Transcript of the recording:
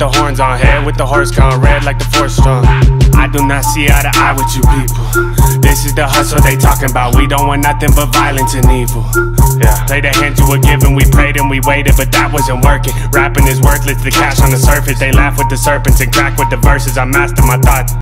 the horns on head, with the horse gone red like the force strong. I do not see eye to eye with you people. This is the hustle they talking about. We don't want nothing but violence and evil. Yeah, play the hand you were given. We prayed and we waited, but that wasn't working. Rapping is worthless, the cash on the surface. They laugh with the serpents and crack with the verses. I master my thoughts.